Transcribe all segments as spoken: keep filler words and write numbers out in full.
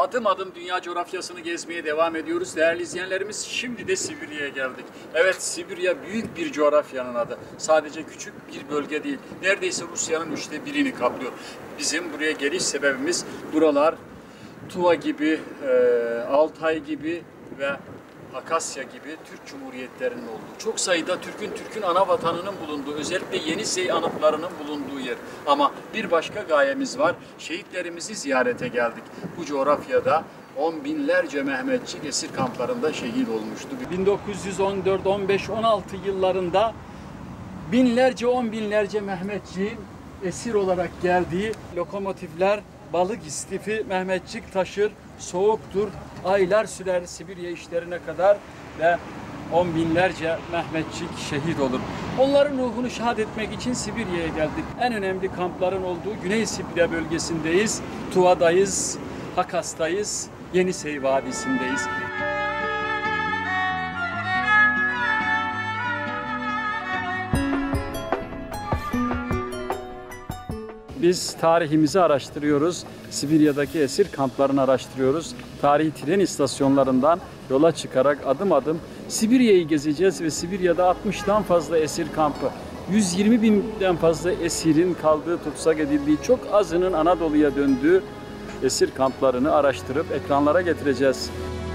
Adım adım dünya coğrafyasını gezmeye devam ediyoruz. Değerli izleyenlerimiz, şimdi de Sibirya'ya geldik. Evet, Sibirya büyük bir coğrafyanın adı. Sadece küçük bir bölge değil. Neredeyse Rusya'nın üçte birini kaplıyor. Bizim buraya geliş sebebimiz buralar Tuva gibi, e, Altay gibi ve Hakasya gibi Türk Cumhuriyetlerinin olduğu, çok sayıda Türk'ün Türk'ün ana vatanının bulunduğu, özellikle Yenisey anıtlarının bulunduğu yer. Ama bir başka gayemiz var. Şehitlerimizi ziyarete geldik. Bu coğrafyada on binlerce Mehmetçik esir kamplarında şehit olmuştu. bin dokuz yüz on dört, on beş, on altı yıllarında binlerce, on binlerce Mehmetçiğin esir olarak geldiği lokomotifler balık istifi Mehmetçik taşır, soğuktur, aylar sürer Sibirya işlerine kadar ve on binlerce Mehmetçik şehit olur. Onların ruhunu şad etmek için Sibirya'ya geldik. En önemli kampların olduğu Güney Sibirya bölgesindeyiz. Tuva'dayız, Hakas'tayız, Yenisey Vadisi'ndeyiz. Biz tarihimizi araştırıyoruz. Sibirya'daki esir kamplarını araştırıyoruz. Tarihi tren istasyonlarından yola çıkarak adım adım Sibirya'yı gezeceğiz ve Sibirya'da altmıştan fazla esir kampı, yüz yirmi binden fazla esirin kaldığı, tutsak edildiği, çok azının Anadolu'ya döndüğü esir kamplarını araştırıp ekranlara getireceğiz.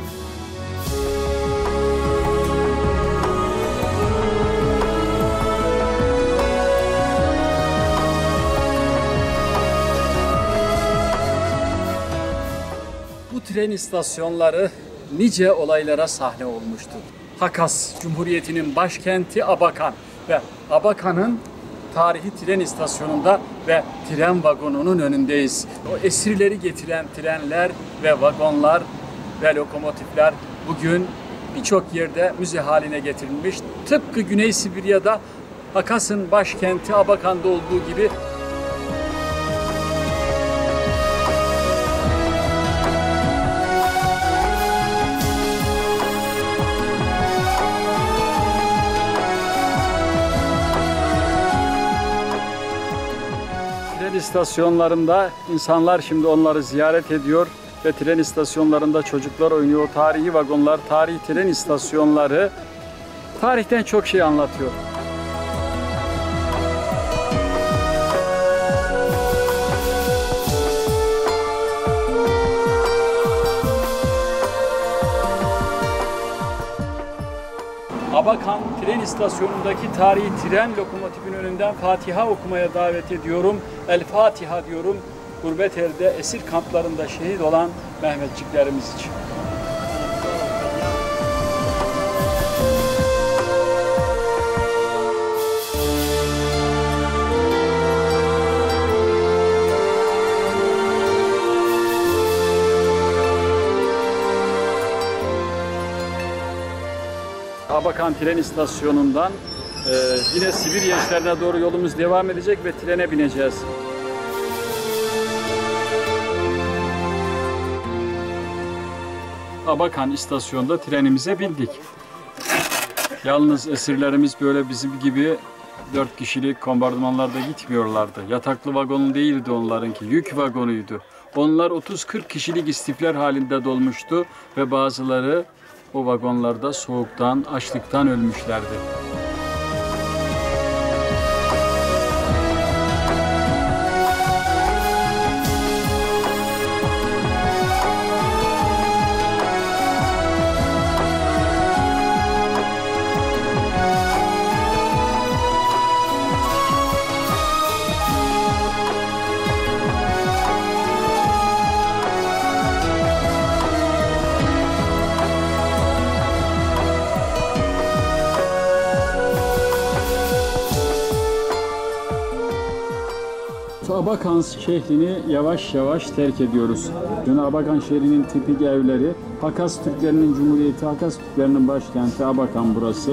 Tren istasyonları nice olaylara sahne olmuştu. Hakas Cumhuriyeti'nin başkenti Abakan ve Abakan'ın tarihi tren istasyonunda ve tren vagonunun önündeyiz. O esirleri getiren trenler ve vagonlar ve lokomotifler bugün birçok yerde müze haline getirilmiş. Tıpkı Güney Sibirya'da Hakas'ın başkenti Abakan'da olduğu gibi. Tren istasyonlarında insanlar şimdi onları ziyaret ediyor ve tren istasyonlarında çocuklar oynuyor. Tarihi vagonlar, tarihi tren istasyonları tarihten çok şey anlatıyor. Abakan tren istasyonundaki tarihi tren lokomotifin önünden Fatiha okumaya davet ediyorum. El Fatiha diyorum. Gurbet elde esir kamplarında şehit olan Mehmetçiklerimiz için. Abakan tren istasyonundan e, yine Sibirya işlerine doğru yolumuz devam edecek ve trene bineceğiz. Abakan istasyonunda trenimize bindik. Yalnız esirlerimiz böyle bizim gibi dört kişilik kompartımanlarda gitmiyorlardı. Yataklı vagon değildi onlarınki, yük vagonuydu. Onlar otuz kırk kişilik istifler halinde dolmuştu ve bazıları o vagonlarda soğuktan, açlıktan ölmüşlerdi. Abakan şehrini yavaş yavaş terk ediyoruz. Yani Abakan şehrinin tipik evleri, Hakas Türklerinin Cumhuriyeti, Hakas Türklerinin başkenti Abakan burası.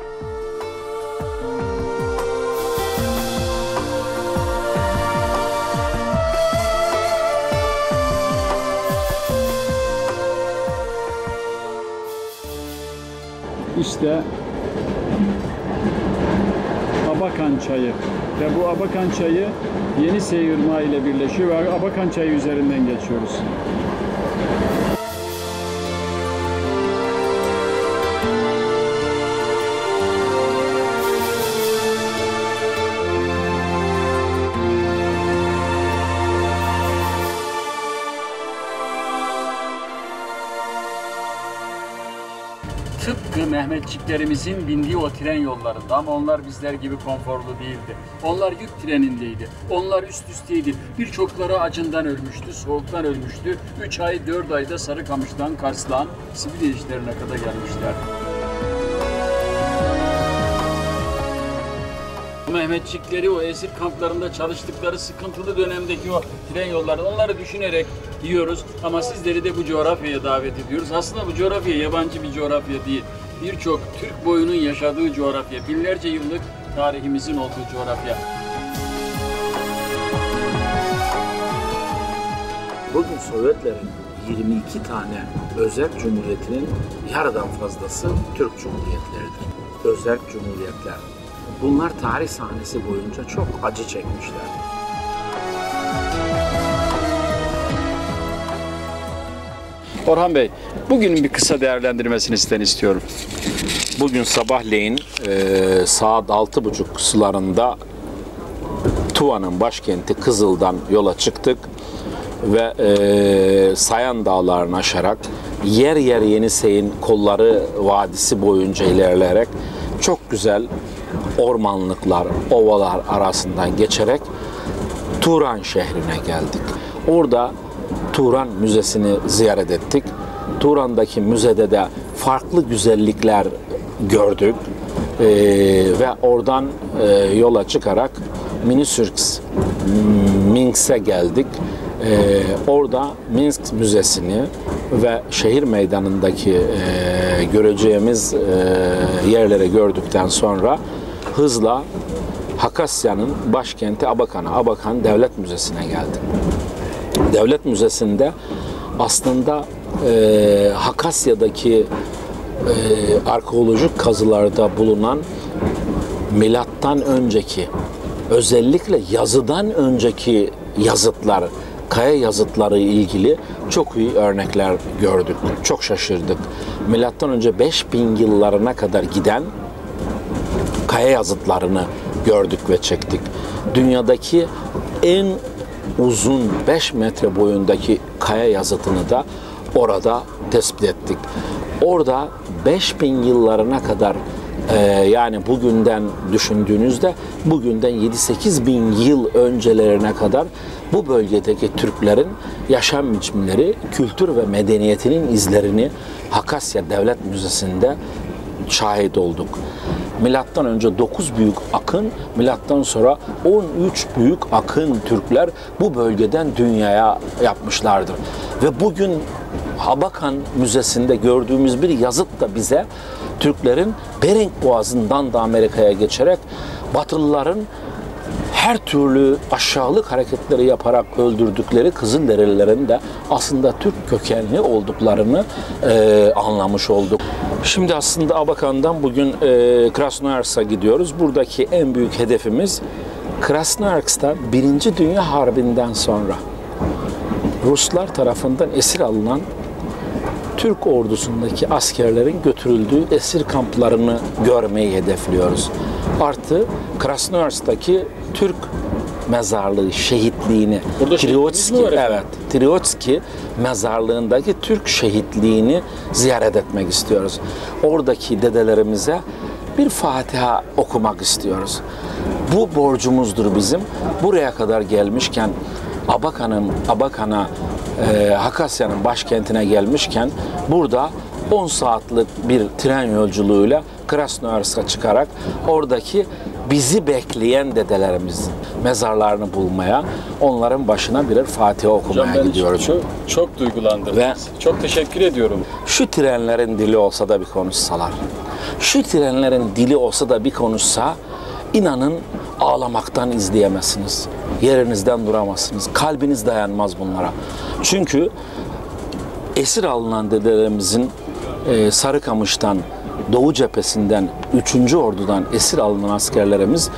İşte Abakan çayı ve bu Abakan çayı Yenisey Irmağı ile birleşiyor ve Abakan çayı üzerinden geçiyoruz. Tıpkı Mehmetçiklerimizin bindiği o tren yollarında, ama onlar bizler gibi konforlu değildi. Onlar yük trenindeydi. Onlar üst üsteydi. Birçokları acından ölmüştü, soğuktan ölmüştü. Üç ay, dört ayda Sarıkamış'tan Kars'tan Sibirya işlerine kadar gelmişlerdi. Mehmetçikleri o esir kamplarında çalıştıkları sıkıntılı dönemdeki o tren yolları, onları düşünerek yiyoruz. Ama sizleri de bu coğrafyaya davet ediyoruz. Aslında bu coğrafya yabancı bir coğrafya değil. Birçok Türk boyunun yaşadığı coğrafya, binlerce yıllık tarihimizin olduğu coğrafya. Bugün Sovyetlerin yirmi iki tane özerk cumhuriyetinin yarıdan fazlası Türk cumhuriyetleridir. Özerk cumhuriyetler. Bunlar tarih sahnesi boyunca çok acı çekmişler. Orhan Bey, bugünün bir kısa değerlendirmesini sizden istiyorum. Bugün sabahleyin e, saat altı buçuk sularında Tuva'nın başkenti Kızıl'dan yola çıktık ve e, Sayan Dağları'nı aşarak yer yer Yenisey'in Kolları Vadisi boyunca ilerleyerek çok güzel ormanlıklar, ovalar arasından geçerek Turan şehrine geldik. Orada Turan Müzesi'ni ziyaret ettik. Turan'daki müzede de farklı güzellikler gördük. Ee, ve oradan e, yola çıkarak Minisurks Minsk'e geldik. Ee, orada Minsk Müzesi'ni ve şehir meydanındaki e, göreceğimiz e, yerleri gördükten sonra hızla Hakasya'nın başkenti Abakan'a, Abakan Devlet Müzesi'ne geldik. Devlet Müzesi'nde aslında e, Hakasya'daki e, arkeolojik kazılarda bulunan milattan önceki, özellikle yazıdan önceki yazıtlar, kaya yazıtları ilgili çok iyi örnekler gördük. Çok şaşırdık. Milattan önce beş bin yıllarına kadar giden kaya yazıtlarını gördük ve çektik. Dünyadaki en uzun beş metre boyundaki kaya yazıtını da orada tespit ettik. Orada beş bin yıllarına kadar e, yani bugünden düşündüğünüzde bugünden yedi sekiz bin yıl öncelerine kadar bu bölgedeki Türklerin yaşam biçimleri, kültür ve medeniyetinin izlerini Hakasya Devlet Müzesi'nde şahit olduk. Milattan önce dokuz büyük akın, milattan sonra on üç büyük akın Türkler bu bölgeden dünyaya yapmışlardır. Ve bugün Abakan Müzesi'nde gördüğümüz bir yazıt da bize Türklerin Bering Boğazı'ndan da Amerika'ya geçerek Batılıların her türlü aşağılık hareketleri yaparak öldürdükleri Kızılderililerin de aslında Türk kökenli olduklarını e, anlamış olduk. Şimdi aslında Abakan'dan bugün e, Krasnoyarsk'a gidiyoruz. Buradaki en büyük hedefimiz Krasnoyarsk'ta Birinci Dünya Harbi'nden sonra Ruslar tarafından esir alınan Türk ordusundaki askerlerin götürüldüğü esir kamplarını görmeyi hedefliyoruz. Artı Krasnoyarsk'taki Türk mezarlığı, şehitliğini, Triotski, evet, Triotski mezarlığındaki Türk şehitliğini ziyaret etmek istiyoruz. Oradaki dedelerimize bir Fatiha okumak istiyoruz. Bu borcumuzdur bizim. Buraya kadar gelmişken Abakan'ın Abakan'a e, Hakasya'nın başkentine gelmişken burada on saatlik bir tren yolculuğuyla Krasnoyarsk'a çıkarak oradaki bizi bekleyen dedelerimizin mezarlarını bulmaya, onların başına birer Fatiha okumaya Hocam, gidiyoruz. Çok, çok duygulandırdınız. Ve çok teşekkür ediyorum. Şu trenlerin dili olsa da bir konuşsalar, şu trenlerin dili olsa da bir konuşsa, inanın ağlamaktan izleyemezsiniz. Yerinizden duramazsınız. Kalbiniz dayanmaz bunlara. Çünkü esir alınan dedelerimizin e, Sarıkamış'tan, Doğu cephesinden, üçüncü Ordu'dan esir alınan askerlerimiz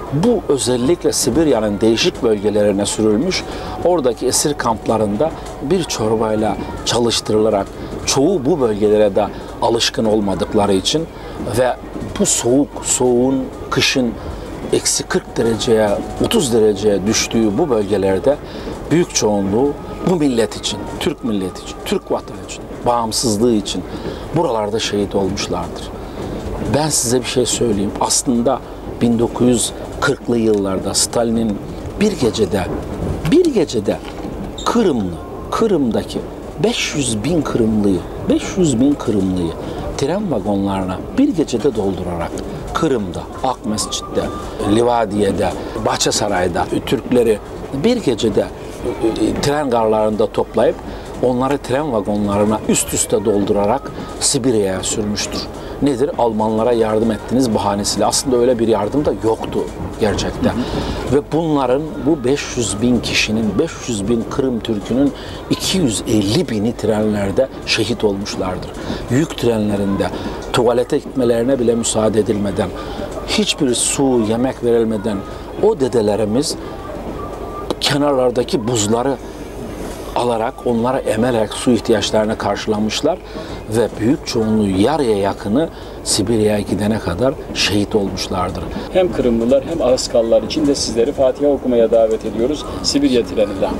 Bu özellikle Sibirya'nın değişik bölgelerine sürülmüş, oradaki esir kamplarında bir çorbayla çalıştırılarak, çoğu bu bölgelere de alışkın olmadıkları için ve bu soğuk, soğuğun, kışın eksi kırk dereceye, otuz dereceye düştüğü bu bölgelerde büyük çoğunluğu bu millet için, Türk milleti için, Türk vatanı için, bağımsızlığı için buralarda şehit olmuşlardır. Ben size bir şey söyleyeyim. Aslında bin dokuz yüz kırklı yıllarda Stalin'in bir gecede, bir gecede Kırımlı, Kırım'daki beş yüz bin Kırımlıyı, beş yüz bin Kırımlıyı tren vagonlarına bir gecede doldurarak Kırım'da, Akmescit'te, Livadiye'de, Bahçesaray'da Türkleri bir gecede tren garlarında toplayıp onları tren vagonlarına üst üste doldurarak Sibirya'ya sürmüştür. Nedir? Almanlara yardım ettiniz bahanesiyle. Aslında öyle bir yardım da yoktu gerçekten. Ve bunların, bu beş yüz bin kişinin, beş yüz bin Kırım Türk'ünün iki yüz elli bini trenlerde şehit olmuşlardır. Yük trenlerinde tuvalete gitmelerine bile müsaade edilmeden, hiçbir su, yemek verilmeden o dedelerimiz kenarlardaki buzları alarak, onlara emerek su ihtiyaçlarını karşılamışlar ve büyük çoğunluğu, yarıya yakını Sibirya'ya gidene kadar şehit olmuşlardır. Hem Kırımlılar hem Ağızkallar için de sizleri Fatiha okumaya davet ediyoruz Sibirya treniyle.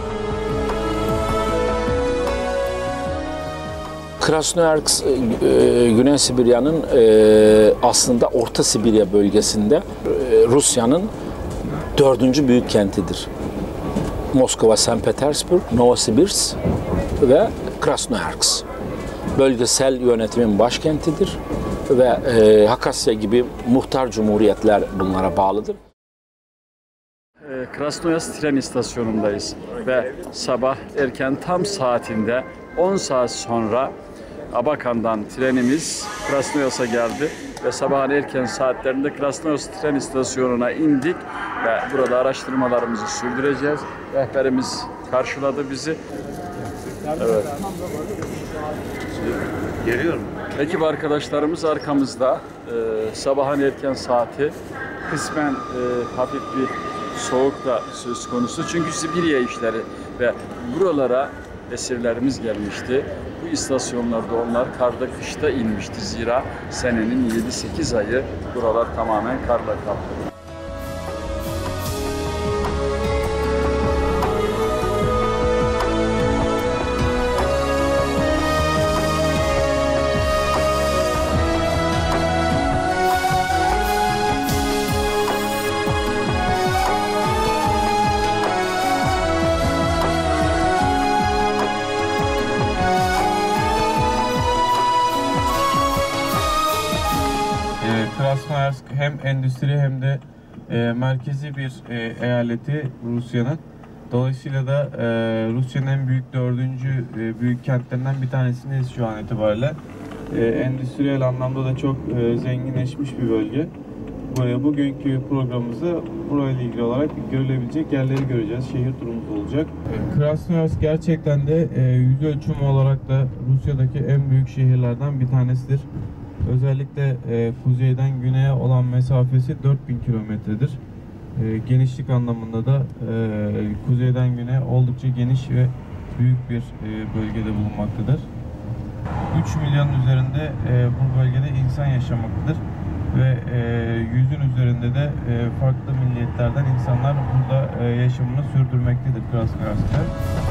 Krasnoyarsk, e, Güney Sibirya'nın e, aslında Orta Sibirya bölgesinde e, Rusya'nın dördüncü büyük kentidir. Moskova, Sankt Petersburg, Novosibirsk ve Krasnoyarsk. Bölgesel yönetimin başkentidir ve e, Hakasya gibi muhtar cumhuriyetler bunlara bağlıdır. Krasnoyarsk tren istasyonundayız ve sabah erken tam saatinde on saat sonra Abakan'dan trenimiz Krasnoyarsk'a geldi ve sabahın erken saatlerinde Krasnoyarsk tren istasyonuna indik ve burada araştırmalarımızı sürdüreceğiz. Rehberimiz karşıladı bizi. Evet. Geliyor mu? Ekip arkadaşlarımız arkamızda. Ee, sabahın erken saati, kısmen e, hafif bir soğuk da söz konusu. Çünkü Sibirya işleri ve buralara esirlerimiz gelmişti. Bu istasyonlarda onlar karda kışta inmişti. Zira senenin yedi sekiz ayı buralar tamamen karla kaplı. Krasnoyarsk hem endüstri hem de e, merkezi bir e, eyaleti Rusya'nın. Dolayısıyla da e, Rusya'nın en büyük dördüncü e, büyük kentlerinden bir tanesindeyiz şu an itibariyle. E, endüstriyel anlamda da çok e, zenginleşmiş bir bölge. Buraya bugünkü programımızda burayla ilgili olarak görülebilecek yerleri göreceğiz. Şehir turumuz olacak. E, Krasnoyarsk gerçekten de e, yüz ölçümü olarak da Rusya'daki en büyük şehirlerden bir tanesidir. Özellikle e, kuzeyden güneye olan mesafesi dört bin kilometredir. E, genişlik anlamında da e, kuzeyden güneye oldukça geniş ve büyük bir e, bölgede bulunmaktadır. üç milyon üzerinde e, bu bölgede insan yaşamaktadır ve e, yüzün üzerinde de e, farklı milliyetlerden insanlar burada e, yaşamını sürdürmektedir Krasnoyarsk'ta.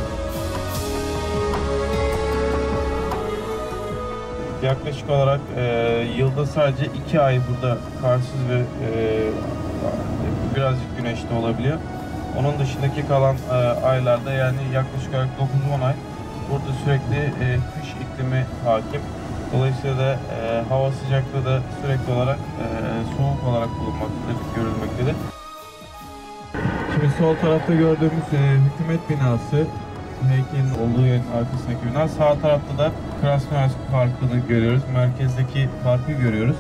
Yaklaşık olarak e, yılda sadece iki ay burada karsız ve e, birazcık güneşli olabiliyor. Onun dışındaki kalan e, aylarda, yani yaklaşık olarak dokuz on ay burada sürekli e, kış iklimi hakim. Dolayısıyla da e, hava sıcaklığı da sürekli olarak e, soğuk olarak bulunmaktadır, görülmektedir. Şimdi sol tarafta gördüğümüz e, hükümet binası, heykelin olduğu yerin arkasındaki bina. Sağ tarafta da Krasnoyarsk Parkı'nı görüyoruz. Merkezdeki parkı görüyoruz.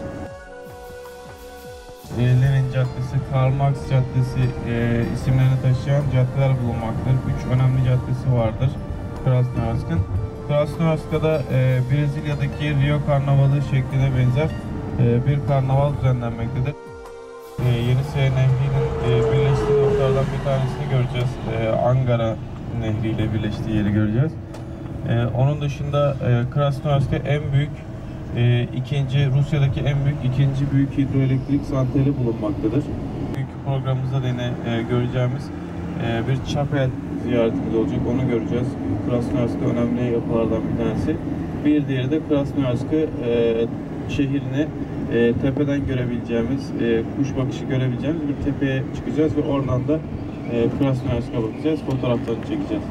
E, Lenin Caddesi, Karl Marx Caddesi e, isimlerini taşıyan caddeler bulunmaktadır. Üç önemli caddesi vardır Krasnoyarsk'ın. Krasnoyarsk'ta da e, Brezilya'daki Rio Karnavalı şekline benzer e, bir karnaval düzenlenmektedir. e, Yenisey Nehri'nin e, birleştiği noktalardan bir tanesini göreceğiz. E, Angara Nehri ile birleştiği yeri göreceğiz. E, onun dışında e, Krasnoyarsk'ta en büyük e, ikinci Rusya'daki en büyük ikinci büyük hidroelektrik santrali bulunmaktadır. Bugünkü programımızda da yine e, göreceğimiz e, bir çapel ziyaretimiz olacak. Onu göreceğiz. Krasnoyarsk'ta önemli yapılardan bir tanesi. Bir diğeri de Krasnoyarsk'ı e, şehrini e, tepeden görebileceğimiz, e, kuş bakışı görebileceğimiz bir tepeye çıkacağız ve oradan da e, Krasnoyarsk'a bakacağız, fotoğraflarını çekeceğiz.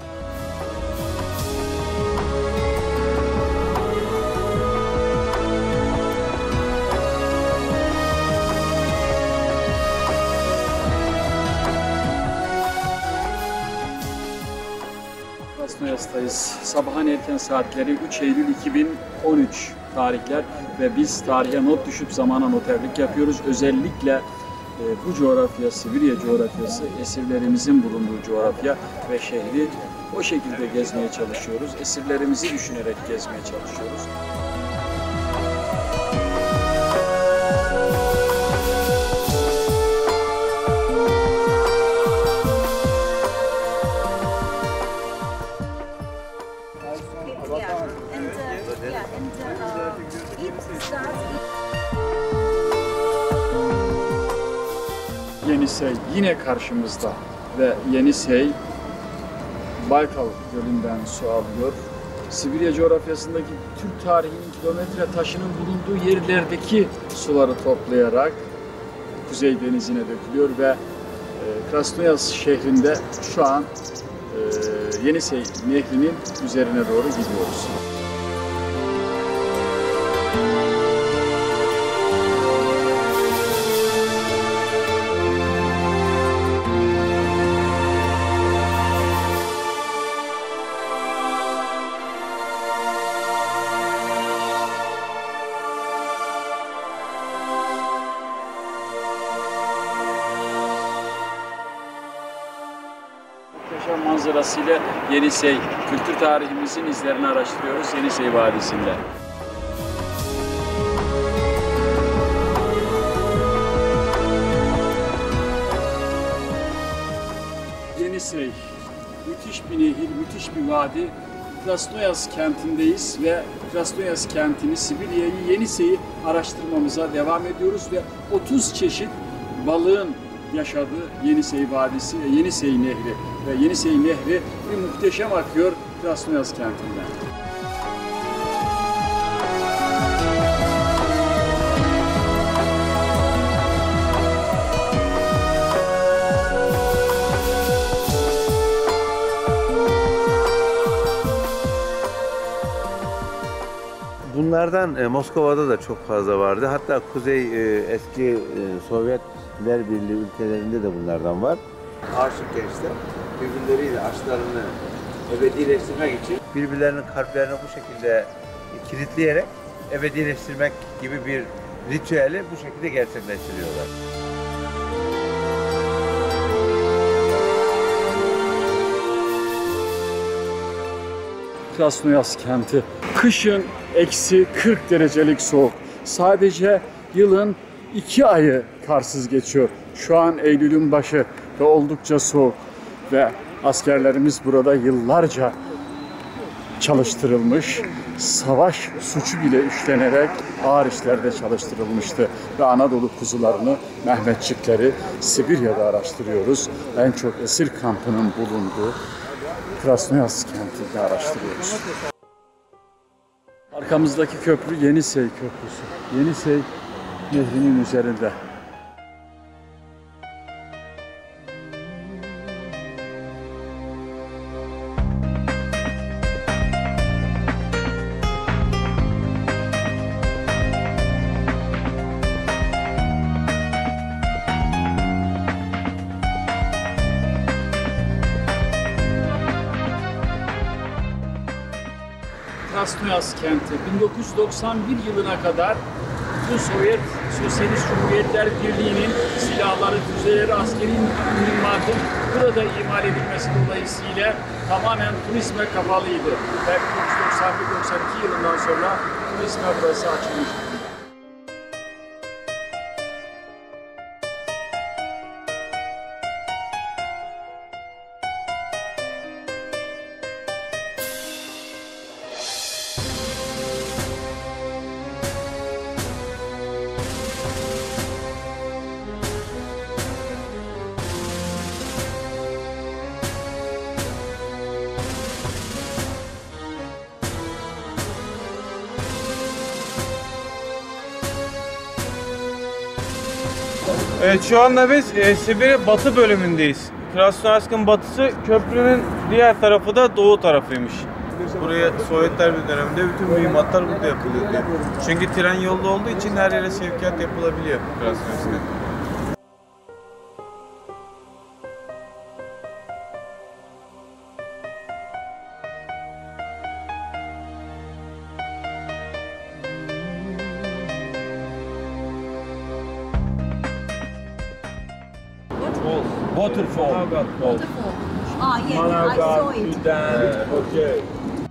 Krasnoyarsk'tayız. Sabahın erken saatleri üç Eylül iki bin on üç tarihler ve biz tarihe not düşüp zamana noterlik yapıyoruz. Özellikle e, bu coğrafya, Sibirya coğrafyası, esirlerimizin bulunduğu coğrafya ve şehri o şekilde gezmeye çalışıyoruz. Esirlerimizi düşünerek gezmeye çalışıyoruz. Yenisey yine karşımızda ve Yenisey Baykal Gölü'nden su alıyor. Sibirya coğrafyasındaki Türk tarihinin kilometre taşının bulunduğu yerlerdeki suları toplayarak Kuzey Denizi'ne dökülüyor ve e, Krasnoyarsk şehrinde şu an e, Yenisey Nehri'nin üzerine doğru gidiyoruz. Muhteşem manzarasıyla Yenisey, kültür tarihimizin izlerini araştırıyoruz Yenisey Vadisi'nde. Yenisey, müthiş bir nehir, müthiş bir vadi. Krasnoyarsk kentindeyiz ve Krasnoyarsk kentini, Sibirya'yı, Yenisey'i araştırmamıza devam ediyoruz ve otuz çeşit balığın yaşadığı Yenisey Vadisi ve Yenisey Nehri ve Yenisey Nehri bir muhteşem akıyor Krasnoyarsk kentinden. Bunlardan e, Moskova'da da çok fazla vardı. Hatta Kuzey e, eski e, Sovyetler Birliği ülkelerinde de bunlardan var. Aşık gençler birbirleriyle aşklarını ebedileştirmek için birbirlerinin kalplerini bu şekilde kilitleyerek ebedileştirmek gibi bir ritüeli bu şekilde gerçekleştiriyorlar. Krasnoyarsk kenti. Kışın eksi kırk derecelik soğuk. Sadece yılın iki ayı karsız geçiyor. Şu an Eylül'ün başı ve oldukça soğuk. Ve askerlerimiz burada yıllarca çalıştırılmış, savaş suçu bile işlenerek ağır işlerde çalıştırılmıştı. Ve Anadolu kuzularını, Mehmetçikleri Sibirya'da araştırıyoruz. En çok esir kampının bulunduğu Krasnoyarsk kentinde araştırıyoruz. Arkamızdaki köprü Yenisey Köprüsü. Yenisey Nehri'nin üzerinde. Krasnoyarsk kenti bin dokuz yüz doksan bir yılına kadar bu Sovyet Sosyalist Cumhuriyetler Birliği'nin silahları, füzeleri, askeri mühimmatın burada imal edilmesi dolayısıyla tamamen turizme kapalıydı. Ve bin dokuz yüz doksan bir doksan iki yılından sonra turizme burası açılmıştı. Evet, şu anda biz e, Sibirya batı bölümündeyiz. Krasnoyarsk'ın batısı, köprünün diğer tarafı da doğu tarafıymış. Buraya Sovyetler bir döneminde bütün mühimmatlar burada yapılıyor. Çünkü tren yolu olduğu için her yere sevkiyat yapılabiliyor Krasnoyarsk'a. Waterfall. Waterfall. Ah, yeah, yeah, I saw it. Okay.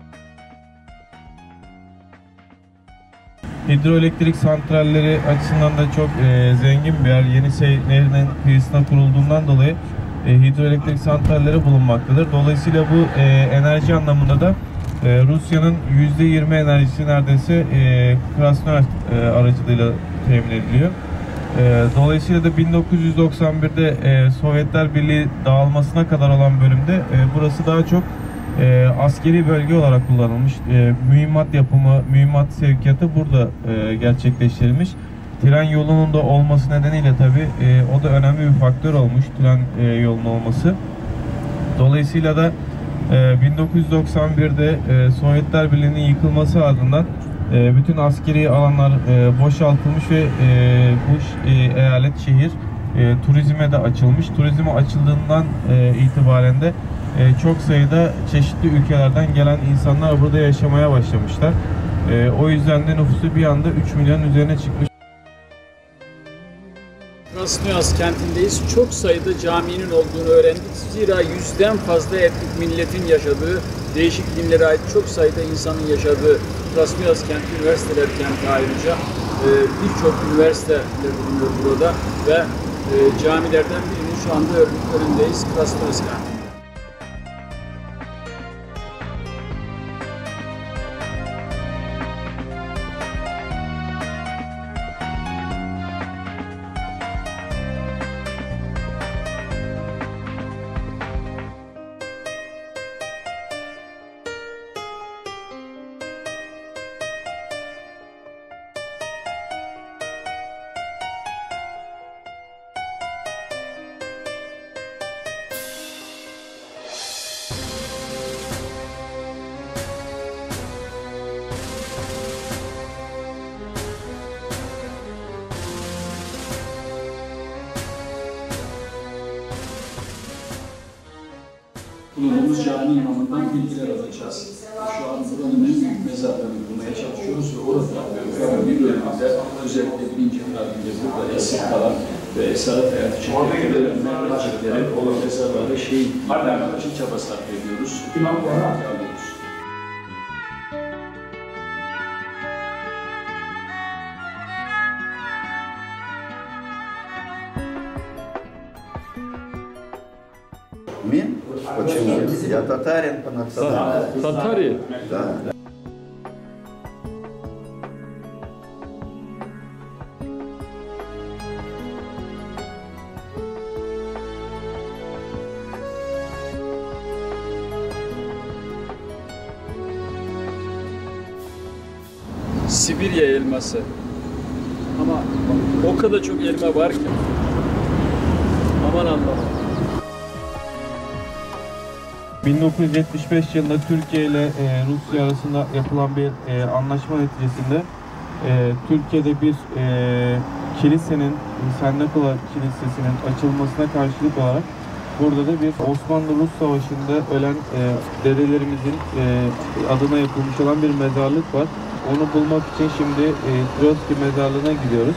Hidroelektrik santralleri açısından da çok e, zengin bir yer. Yenisey Nehri'nin kıyısına kurulduğundan dolayı e, hidroelektrik santralleri bulunmaktadır. Dolayısıyla bu e, enerji anlamında da e, Rusya'nın yüzde yirmi enerjisi neredeyse e, Krasnoyarsk e, aracılığıyla temin ediliyor. E, dolayısıyla da bin dokuz yüz doksan bir'de e, Sovyetler Birliği dağılmasına kadar olan bölümde e, burası daha çok e, askeri bölge olarak kullanılmış. E, mühimmat yapımı, mühimmat sevkiyatı burada e, gerçekleştirilmiş. Tren yolunun da olması nedeniyle tabi e, o da önemli bir faktör olmuş, tren e, yolunun olması. Dolayısıyla da e, bin dokuz yüz doksan bir'de e, Sovyetler Birliği'nin yıkılması ardından e, bütün askeri alanlar e, boşaltılmış ve e, bu e, eyalet, şehir e, turizme de açılmış. Turizme açıldığından e, itibaren de e, çok sayıda çeşitli ülkelerden gelen insanlar burada yaşamaya başlamışlar. E, o yüzden de nüfusu bir anda üç milyon üzerine çıkmış. Krasnoyarsk kentindeyiz. Çok sayıda caminin olduğunu öğrendik. Zira yüzden fazla etnik milletin yaşadığı, değişik dinlere ait çok sayıda insanın yaşadığı Krasnoyarsk kenti, üniversiteler kenti ayrıca e, birçok üniversite bulunuyor burada ve e, camilerden birinin şu anda önündeyiz Krasnoyarsk kenti. Bulunduğumuz cami imamından bilgiler alacağız. Şu an buranın en büyük mezarlarını bulmaya çalışıyoruz ve orada bir bölümde özellikle birinci tarihinde burada esir kalan ve esaret hayatı çekirdekilerin, Mehmetçiklerin olan mezarları şehit edilmek için çaba sarf ediyoruz. alıyoruz. Мин? Почему? Я татарин по национальности. Татария? Да. Sibirya elması. Ama o kadar çok elma var ki. Aman Allah'ım. bin dokuz yüz yetmiş beş yılında Türkiye ile e, Rusya arasında yapılan bir e, anlaşma neticesinde e, Türkiye'de bir e, kilisenin, Sennakola Kilisesi'nin açılmasına karşılık olarak burada da bir Osmanlı-Rus Savaşı'nda ölen e, dedelerimizin e, adına yapılmış olan bir mezarlık var. Onu bulmak için şimdi e, Trotsky mezarlığına gidiyoruz.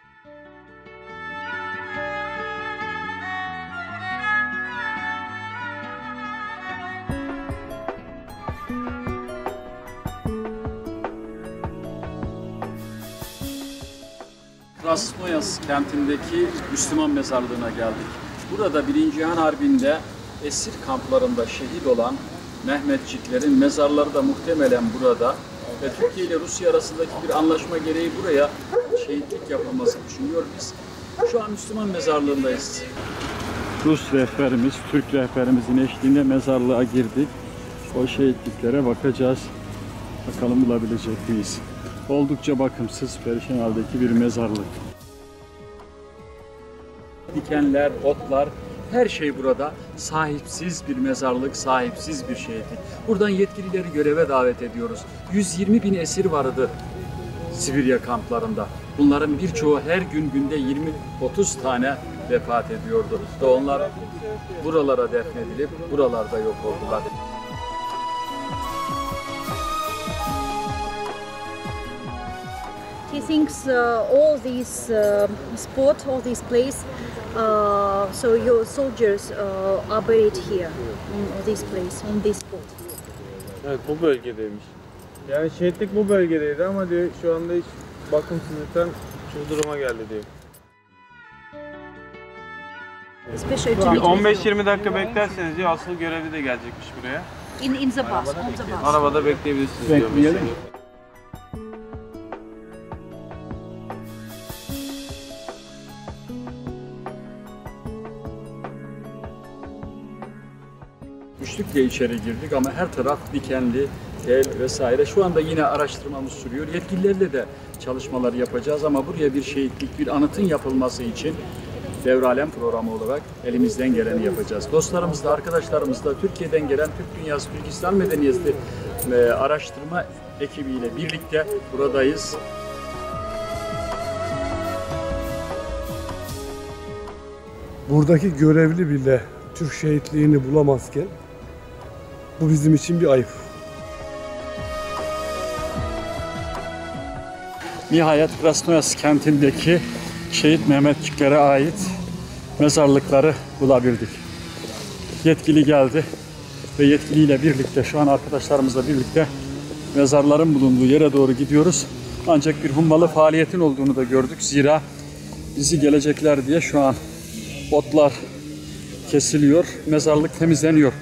Krasnoyarsk kentindeki Müslüman mezarlığına geldik. Burada Birinci Cihan Harbi'nde esir kamplarında şehit olan Mehmetçiklerin mezarları da muhtemelen burada ve Türkiye ile Rusya arasındaki bir anlaşma gereği buraya şehitlik yapılması düşünüyor. Biz şu an Müslüman mezarlığındayız. Rus rehberimiz, Türk rehberimizin eşliğinde mezarlığa girdik. O şehitliklere bakacağız. Bakalım bulabilecek miyiz? Oldukça bakımsız, perişan haldeki bir mezarlık. dikenler, otlar, her şey burada. Sahipsiz bir mezarlık, sahipsiz bir şehitlik. Buradan yetkilileri göreve davet ediyoruz. yüz yirmi bin esir vardı Sibirya kamplarında. Bunların birçoğu her gün günde yirmi otuz tane vefat ediyordu. Ve onlar buralara defnedilip buralarda yok oldular. He thinks uh, all these uh, spot, all these place, uh, so your soldiers uh, are buried here, on this place, on this spot. Evet, bu bölgedeymiş. Yani şehitlik bu bölgedeydi ama diyor şu anda hiç bakımsızlıktan şu duruma geldi diyor. Especially to Bir meet with on beş you. yirmi dakika beklerseniz diyor asıl görevli de gelecekmiş buraya. In, in the bus, on the bus. Arabada bekleyebilirsiniz diyor Bekleyelim. mesela. Güçlükle içeri girdik ama her taraf dikenli, tel vesaire. Şu anda yine araştırmamız sürüyor. Yetkililerle de çalışmalar yapacağız ama buraya bir şehitlik, bir anıtın yapılması için Devralem programı olarak elimizden geleni yapacağız. Dostlarımızla, arkadaşlarımızla, Türkiye'den gelen Türk Dünyası Türk İslam Medeniyeti e, araştırma ekibiyle birlikte buradayız. Buradaki görevli bile Türk şehitliğini bulamazken bu bizim için bir ayıp. Nihayet Krasnoyarsk kentindeki şehit Mehmetçiklere ait mezarlıkları bulabildik. Yetkili geldi ve yetkiliyle birlikte şu an arkadaşlarımızla birlikte mezarların bulunduğu yere doğru gidiyoruz. Ancak bir hummalı faaliyetin olduğunu da gördük. Zira bizi gelecekler diye şu an otlar kesiliyor, mezarlık temizleniyor.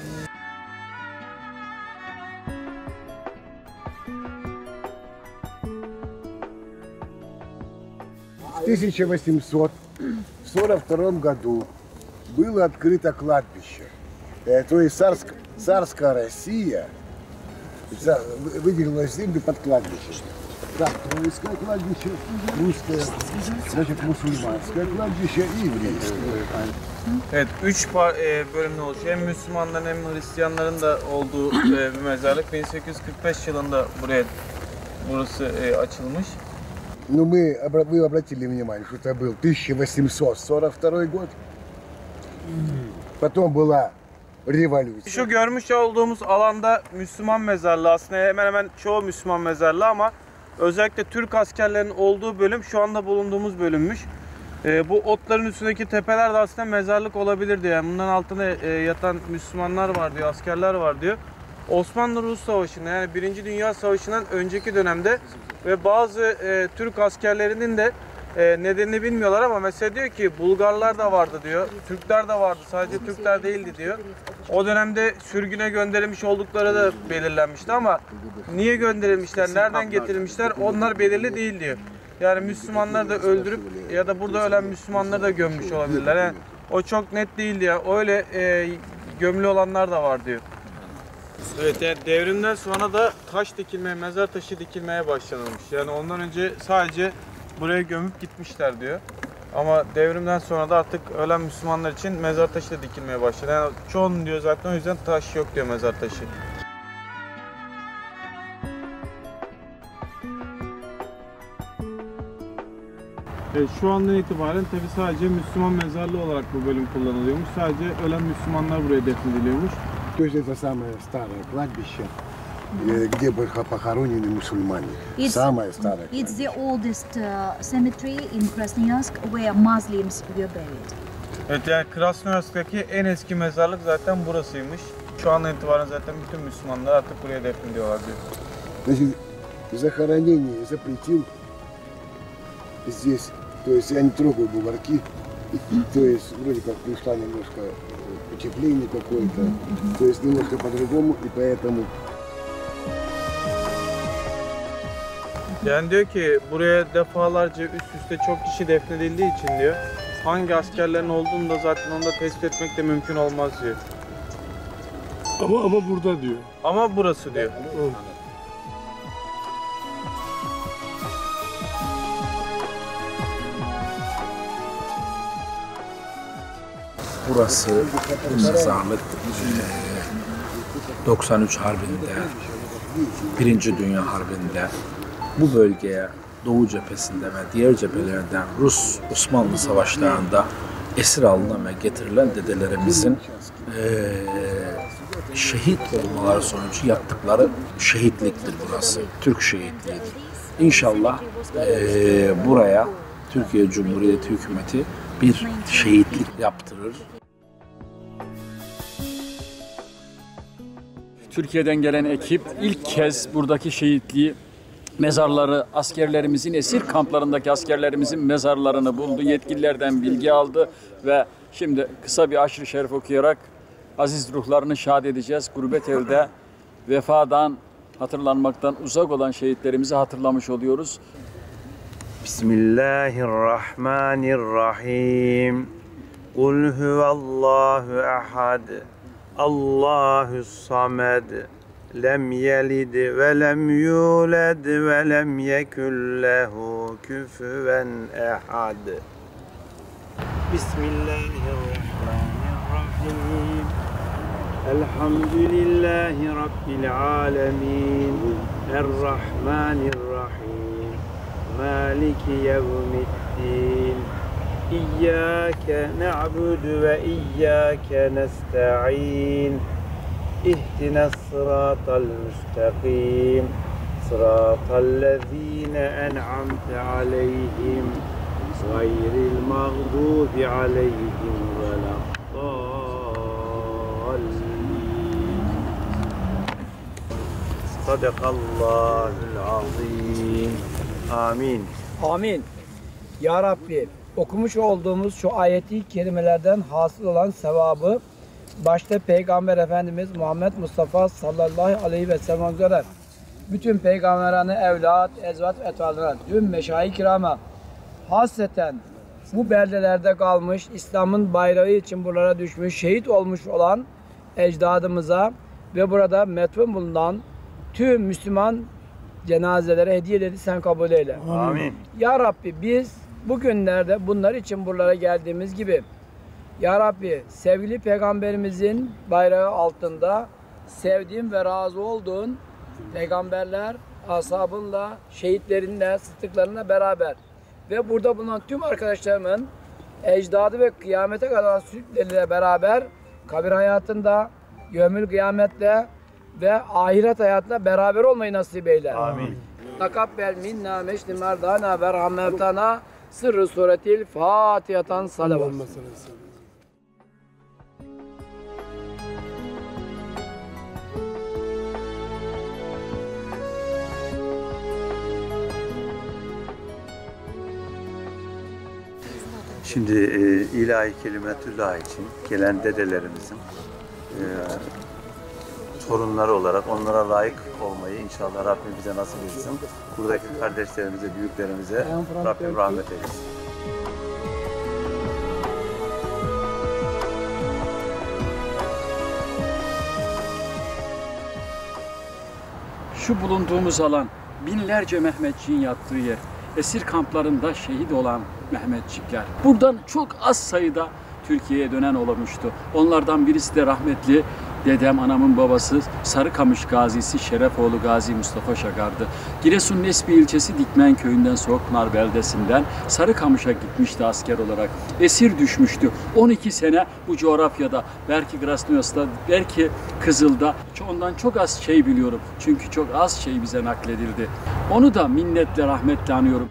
В тысяча восемьсот сорок втором году было открыто кладбище. Э, То есть царск- царская Россия за- выделила землю под кладбище. Так, русское кладбище, русское, значит, мусульманское кладбище и еврейское. Evet, üç par- e, bölümden oluşuyor. Hem Müslümanların hem Hristiyanların da olduğu e, bir mezarlık. bin sekiz yüz kırk beş yılında buraya burası e, açılmış. Но мы, обра- вы обратили внимание, что это был тысяча восемьсот сорок второй год. Потом была революция. Şu görmüş olduğumuz alanda Müslüman mezarlığı, aslında hemen hemen çoğu Müslüman mezarlığı ama özellikle Türk askerlerinin olduğu bölüm şu anda bulunduğumuz bölümmüş. E, bu otların üstündeki tepeler de aslında mezarlık olabilir diyor. Yani bunların altında e, yatan Müslümanlar var diyor, askerler var diyor. Osmanlı-Rus Savaşı'nda, yani Birinci Dünya Savaşı'ndan önceki dönemde ve bazı e, Türk askerlerinin de e, nedenini bilmiyorlar ama mesela diyor ki Bulgarlar da vardı diyor, Türkler de vardı, sadece Türkler değildi diyor. O dönemde sürgüne gönderilmiş oldukları da belirlenmişti ama niye gönderilmişler, nereden getirilmişler onlar belirli değil diyor. Yani Müslümanları da öldürüp ya da burada ölen Müslümanları da gömmüş olabilirler. Yani o çok net değil diyor. Öyle e, gömülü olanlar da var diyor. Evet, yani devrimden sonra da taş dikilmeye, mezar taşı dikilmeye başlanılmış. Yani ondan önce sadece buraya gömüp gitmişler diyor. Ama devrimden sonra da artık ölen Müslümanlar için mezar taşı da dikilmeye başladı. Yani çoğunun diyor zaten o yüzden taş yok diyor, mezar taşı. Evet, şu andan itibaren tabi sadece Müslüman mezarlığı olarak bu bölüm kullanılıyormuş. Sadece ölen Müslümanlar buraya defnediliyormuş. То есть это самое старое кладбище, э, где были похоронены мусульмане. It's- Самое старое. It's the oldest uh, cemetery in Krasnoyarsk where Muslims were buried. Evet, yani Krasnoyarsk'taki en eski mezarlık zaten burasıymış. Şu andan itibaren zaten bütün Müslümanlar artık buraya defnediyorlar diyor. Значит, захоронение запретил здесь. То есть я не трогаю бугорки. То есть вроде как пришла немножко утепление какое-то. То есть немножко по-другому и поэтому. Yani diyor ki buraya defalarca üst üste çok kişi defnedildiği için diyor. Hangi askerlerin olduğunu da zaten onu da tespit etmek de mümkün olmaz diyor. Ama ama burada diyor. Ama burası diyor. burası bize zahmet doksan üç Harbi'nde, Birinci Dünya Harbi'nde bu bölgeye Doğu cephesinde ve diğer cephelerden Rus-Osmanlı savaşlarında esir alınan ve getirilen dedelerimizin e, şehit olmaları sonucu yaptıkları şehitliktir burası. Türk şehitliğidir. İnşallah e, buraya Türkiye Cumhuriyeti Hükümeti bir şehitlik yaptırır. Türkiye'den gelen ekip ilk kez buradaki şehitliği, mezarları, askerlerimizin, esir kamplarındaki askerlerimizin mezarlarını buldu. Yetkililerden bilgi aldı ve şimdi kısa bir aşırı şerif okuyarak aziz ruhlarını şad edeceğiz. Gurbet elde vefadan, hatırlanmaktan uzak olan şehitlerimizi hatırlamış oluyoruz. Bismillahirrahmanirrahim. Kul huvallahu ehad. Allahus samed. Lem yelid ve lem yulad ve lem yekun lehu küfüven ehad. Bismillahirrahmanirrahim. Elhamdülillahi Rabbil alemin. Errahmanirrahim. Maliki yevmiddin. İyyâke na'budu ve iyyâke nesta'in. İhdina sıratal müstakim. Sıratallezîne en'amte aleyhim. Gayril mağdubi aleyhim veleddâllîn. Sadakallahul azîm. Amin. Amin. Ya Rabbi, okumuş olduğumuz şu ayeti kerimelerden hasıl olan sevabı başta Peygamber Efendimiz Muhammed Mustafa sallallahu aleyhi ve sellem üzere bütün peygamberane evlat, ezvat ve etvalına, tüm meşayih kirama, hasreten bu beldelerde kalmış, İslam'ın bayrağı için buralara düşmüş, şehit olmuş olan ecdadımıza ve burada metfun bulunan tüm Müslüman cenazelere hediye edildi, sen kabul eyle. Amin. Ya Rabbi, biz bugünlerde bunlar için buralara geldiğimiz gibi Ya Rabbi, sevgili Peygamberimizin bayrağı altında sevdiğin ve razı olduğun peygamberler, ashabınla, şehitlerinle, sıddıklarınla beraber ve burada bulunan tüm arkadaşlarımın ecdadı ve kıyamete kadar sürükleriyle beraber kabir hayatında, yevmül kıyamette ve ahiret hayatla beraber olmayı nasip eyle. Amin. Takabbel minna meşli merdana ve rahmetana sırrı suretil Fatiha'tan salavat. Şimdi e, ilahi kelimetullah için gelen dedelerimizin e, torunları olarak onlara layık olmayı inşallah Rabbim bize nasip etsin. Buradaki kardeşlerimize, büyüklerimize Rabbim rahmet eylesin. Şu bulunduğumuz alan binlerce Mehmetçiğin yattığı yer. Esir kamplarında şehit olan Mehmetçikler. Buradan çok az sayıda Türkiye'ye dönen olmuştu. Onlardan birisi de rahmetli dedem, anamın babası Sarıkamış gazisi Şerefoğlu Gazi Mustafa Şakar'dı. Giresun Nesbi ilçesi Dikmen köyünden Soğukpınar beldesinden Sarıkamış'a gitmişti asker olarak. Esir düşmüştü. on iki sene bu coğrafyada, belki Krasnoyarsk'ta, belki Kızıl'da. Ondan çok az şey biliyorum. Çünkü çok az şey bize nakledildi. Onu da minnetle, rahmetle anıyorum.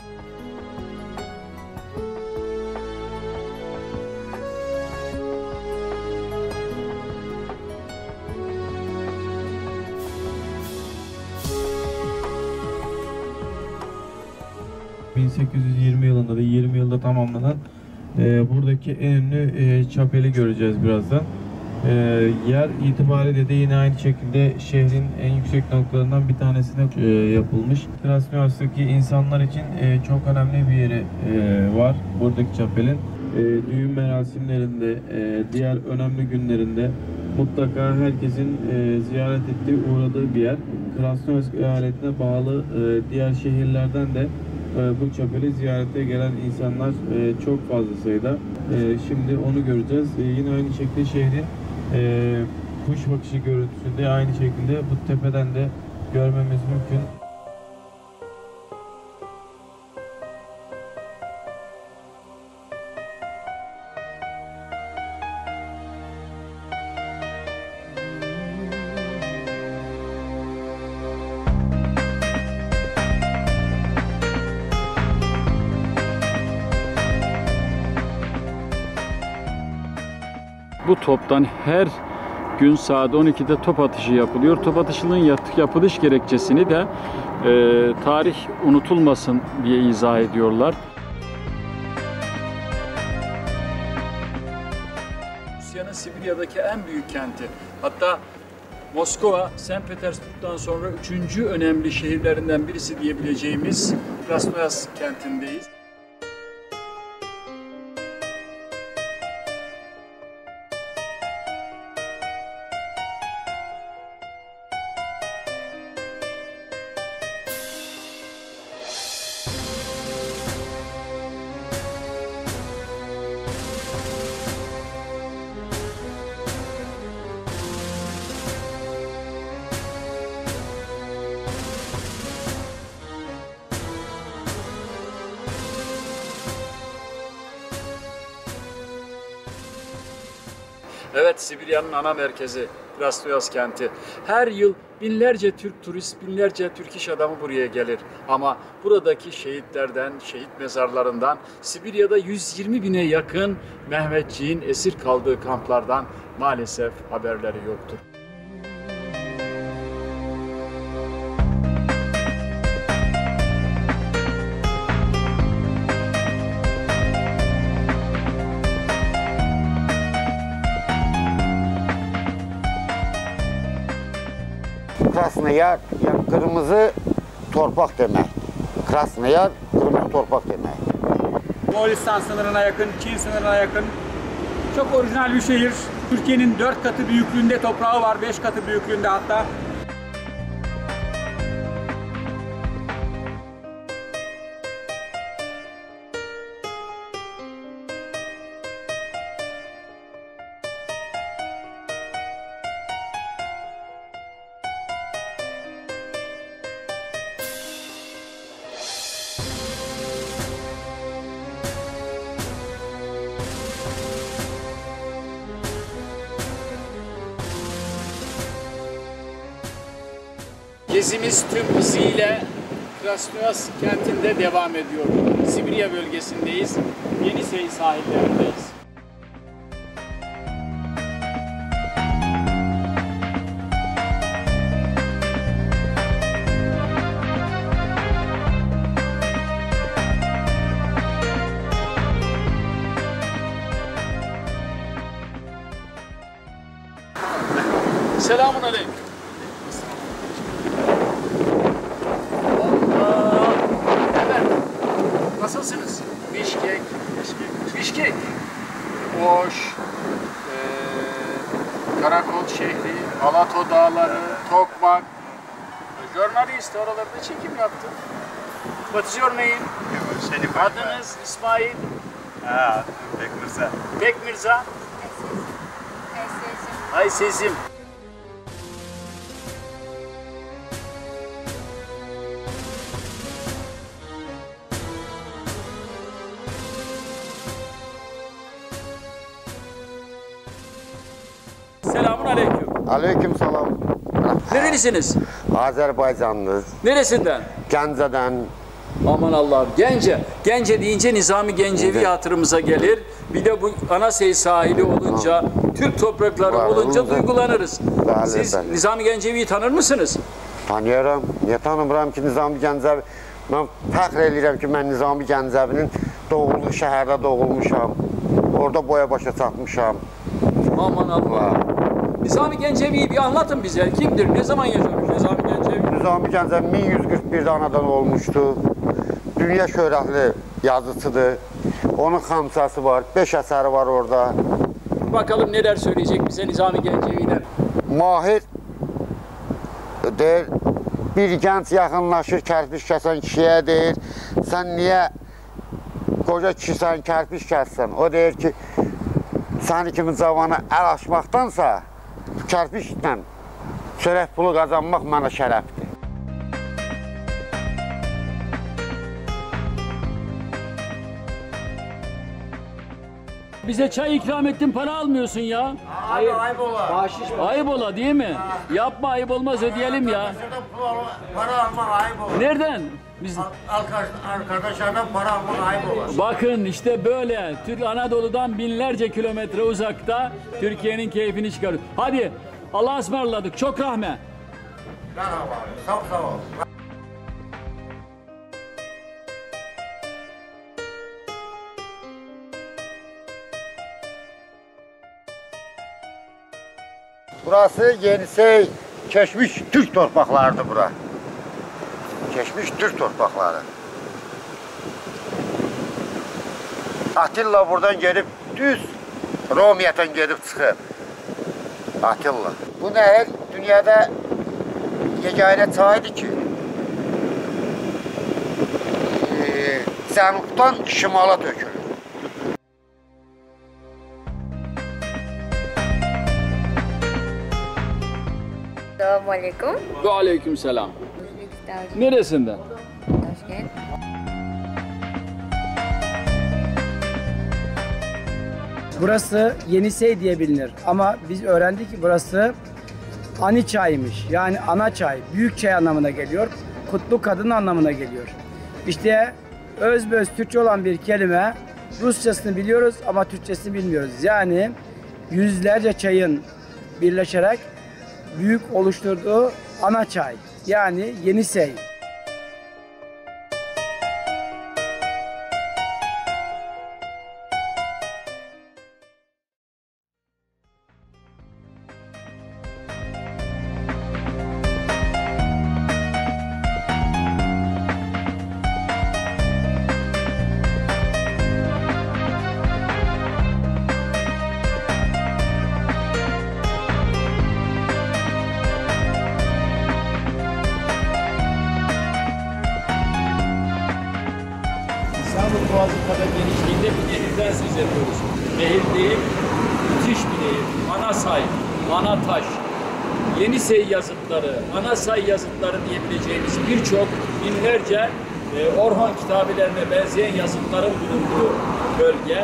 bin sekiz yüz yirmi yılında da yirmi yılda tamamlanan e, buradaki en ünlü e, çapeli göreceğiz birazdan. E, yer itibariyle de yine aynı şekilde şehrin en yüksek noktalarından bir tanesine e, yapılmış. Krasnoyarsk'taki insanlar için e, çok önemli bir yeri e, var buradaki çapelin. E, düğün merasimlerinde, e, diğer önemli günlerinde mutlaka herkesin e, ziyaret ettiği, uğradığı bir yer. Krasnoyarsk eyaletine bağlı e, diğer şehirlerden de bu çöpeli ziyarete gelen insanlar çok fazla sayıda. Şimdi onu göreceğiz. Yine aynı şekilde şehrin kuş bakışı görüntüsünde aynı şekilde bu tepeden de görmemiz mümkün. Bu toptan her gün saat on ikide top atışı yapılıyor. Top atışının yapılış gerekçesini de e, tarih unutulmasın diye izah ediyorlar. Rusya'nın Sibirya'daki en büyük kenti. Hatta Moskova, Saint Petersburg'dan sonra üçüncü önemli şehirlerinden birisi diyebileceğimiz Krasnoyarsk kentindeyiz. Evet, Sibirya'nın ana merkezi Krasnoyarsk kenti. Her yıl binlerce Türk turist, binlerce Türk iş adamı buraya gelir. Ama buradaki şehitlerden, şehit mezarlarından, Sibirya'da yüz yirmi bine yakın Mehmetçiğin esir kaldığı kamplardan maalesef haberleri yoktur. Krasnoyar, yani kırmızı torpak demek. Krasnoyar, kırmızı torpak demek. Moğolistan sınırına yakın, Çin sınırına yakın. Çok orijinal bir şehir. Türkiye'nin dört katı büyüklüğünde toprağı var, beş katı büyüklüğünde hatta. Gezimiz tüm hızıyla Krasnoyarsk kentinde devam ediyor. Sibirya bölgesindeyiz. Yenisey sahillerindeyiz. Selamun aleyküm. Nasılsınız? Bişkek, Bişkek, Oş, e, Karakol şehri, Alato dağları, Tokmak. Jurnalist oralarda çekim yaptım. What is your name? Adınız İsmail? Ha, Bekmirza. Bekmirza? Aysezim. Selamun aleyküm. Aleyküm selam. Nerelisiniz? Azerbaycanlı. Neresinden? Gence'den. Aman Allah'ım. Gence. Gence deyince Nizami Gencevi Evet. hatırımıza gelir. Bir de bu Anasey sahili olunca, ha. Türk toprakları var, olunca olunca duygulanırız. Bəli, Siz bəli. Nizami Gencevi'yi tanır mısınız? Tanıyorum. Niye tanımıram ki Nizami Gencevi? Ben fəxr edirəm ki, mən Nizami Gencevinin doğulduğu şəhərdə doğulmuşam. Orada boya başa çatmışam. Aman Allah. Nizami Gencevi'yi bir anlatın bize. Kimdir? Ne zaman yaşamış Nizami Gencevi? Nizami Gencevi min yüz qırx bir anadan olmuştu. Dünya şöhrətli yazıcıdır. Onun xamsası var. Beş əsəri var orada. Bakalım neler söyleyecek bize Nizami Gencevi'den. Mahir deyir, bir gənc yaxınlaşır, kərpiş kəsən kişiyə deyir, sen niye koca kişisen, kerpiç kəssən? O deyir ki, səni kimi zavana əl açmaqdansa, kərpiçlə çörək pulu qazanmaq mənə şərəfdir. Bize çay ikram ettin, para almıyorsun ya. Hayır, ayıp ola. Bahşiş var. Ayıp ola değil mi? Yapma, ayıp olmaz, ödeyelim ya. Para almak ayıp ola. Nereden? Biz... Arkadaşlardan para almak ayıp ola. Bakın işte böyle. Türk Anadolu'dan binlerce kilometre uzakta Türkiye'nin keyfini çıkarıyor. Hadi Allah'a ısmarladık. Çok rahmet. Merhaba, sağ ol, sağ ol. Burası Yenisey, keçmiş Türk torpaqlarıdır bura. Keçmiş Türk torpaqları. Atilla buradan gelip düz Romiyədən gedib çıxıb. Atilla. Bu nəhər dünyada yeganə çaydır ki, e, cənubdan şimala dökülür. Selamünaleyküm. Ve aleyküm selam. Neresinden? Taşkent. Burası Yenisey diye bilinir ama biz öğrendik ki burası Ani çaymış. Yani ana çay, büyük çay anlamına geliyor. Kutlu kadın anlamına geliyor. İşte özbeöz Türkçe olan bir kelime, Rusçasını biliyoruz ama Türkçesini bilmiyoruz. Yani yüzlerce çayın birleşerek büyük oluşturduğu ana çay, yani Yenisey. İstanbul Boğazı kadar genişliğinde bir nehirden söz ediyoruz. Nehir değil, müthiş bir nehir. Anasay, Anataş, Yenisey yazıtları, Anasay yazıtları diyebileceğimiz birçok binlerce e, Orhon kitabelerine benzeyen yazıtların bulunduğu bölge.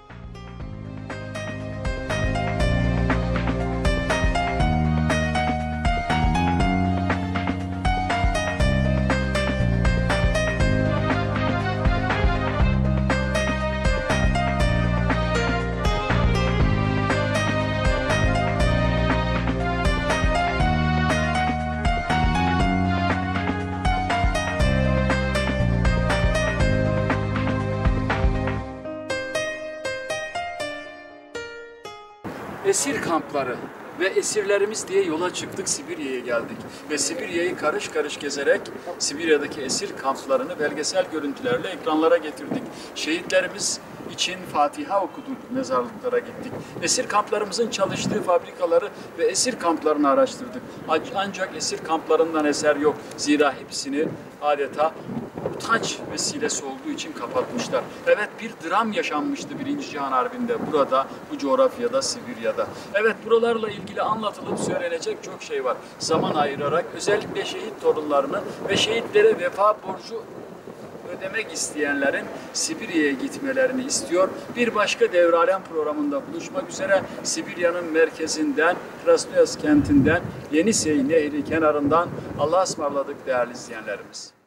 Esir kampları ve esirlerimiz diye yola çıktık, Sibirya'ya geldik. Ve Sibirya'yı karış karış gezerek Sibirya'daki esir kamplarını belgesel görüntülerle ekranlara getirdik. Şehitlerimiz için Fatiha okuduk, mezarlıklara gittik. Esir kamplarımızın çalıştığı fabrikaları ve esir kamplarını araştırdık. Ancak esir kamplarından eser yok. Zira hepsini adeta utanç vesilesi olduğu için kapatmışlar. Evet, bir dram yaşanmıştı Birinci Cihan Harbi'nde burada, bu coğrafyada, Sibirya'da. Evet, buralarla ilgili anlatılıp söylenecek çok şey var. Zaman ayırarak özellikle şehit torunlarını ve şehitlere vefa borcu ödemek isteyenlerin Sibirya'ya gitmelerini istiyor. Bir başka Devralem programında buluşmak üzere Sibirya'nın merkezinden, Krasnoyarsk kentinden, Yenisey Nehri kenarından Allah'a ısmarladık değerli izleyenlerimiz.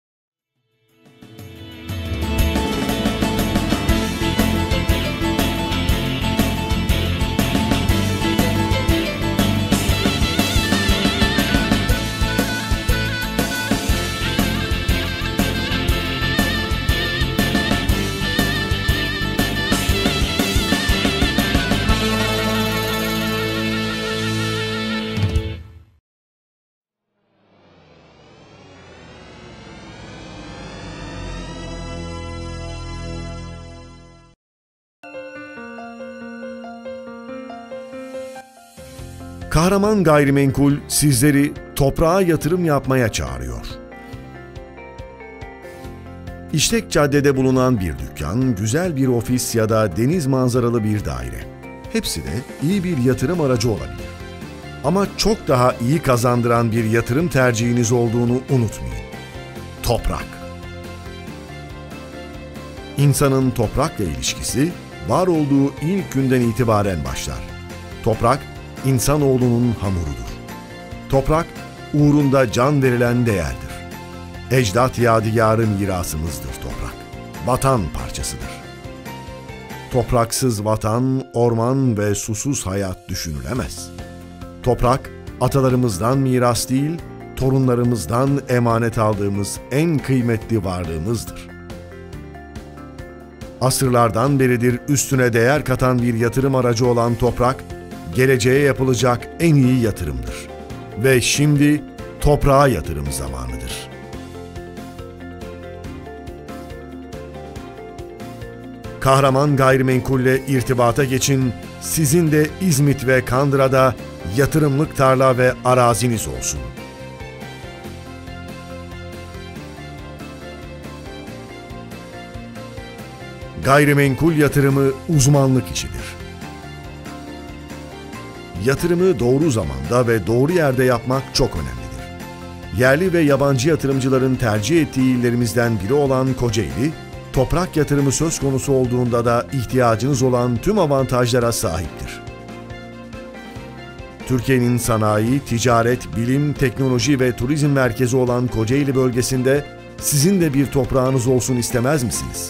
Kahraman Gayrimenkul sizleri toprağa yatırım yapmaya çağırıyor. İşlek caddede bulunan bir dükkan, güzel bir ofis ya da deniz manzaralı bir daire. Hepsi de iyi bir yatırım aracı olabilir. Ama çok daha iyi kazandıran bir yatırım tercihiniz olduğunu unutmayın. Toprak. İnsanın toprakla ilişkisi, var olduğu ilk günden itibaren başlar. Toprak, insanoğlunun hamurudur. Toprak, uğrunda can verilen değerdir. Ecdat yadigarı mirasımızdır toprak. Vatan parçasıdır. Topraksız vatan, orman ve susuz hayat düşünülemez. Toprak, atalarımızdan miras değil, torunlarımızdan emanet aldığımız en kıymetli varlığımızdır. Asırlardan beridir üstüne değer katan bir yatırım aracı olan toprak, geleceğe yapılacak en iyi yatırımdır. Ve şimdi toprağa yatırım zamanıdır. Kahraman Gayrimenkul'le irtibata geçin, sizin de İzmit ve Kandıra'da yatırımlık tarla ve araziniz olsun. Gayrimenkul yatırımı uzmanlık işidir. Yatırımı doğru zamanda ve doğru yerde yapmak çok önemlidir. Yerli ve yabancı yatırımcıların tercih ettiği illerimizden biri olan Kocaeli, toprak yatırımı söz konusu olduğunda da ihtiyacınız olan tüm avantajlara sahiptir. Türkiye'nin sanayi, ticaret, bilim, teknoloji ve turizm merkezi olan Kocaeli bölgesinde sizin de bir toprağınız olsun istemez misiniz?